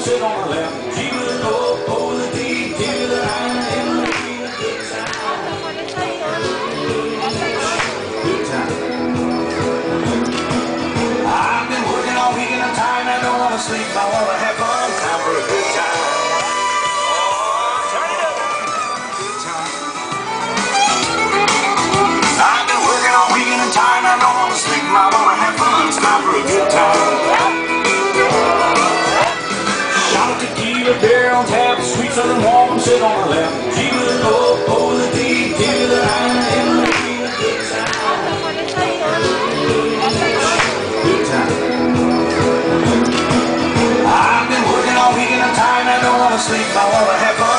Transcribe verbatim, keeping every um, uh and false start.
sit on my lap. G to the O, O to the D, T to the I, M to the E, a good time. Good time. I've been working all week and I'm tired. I don't want to sleep. I want to have fun. Time for a good time. Turn it up. Good time. I've been working all week and I'm tired. I don't want to sleep. I want to have fun. It's time for a good time. Shot of tequila, beer on tap, sweet southern warm, sit on my lap. G to the O, O to the D, T to the I, M to the E, a good time. Good time. I've been working all week and I'm tired. I don't want to sleep. I want to have fun.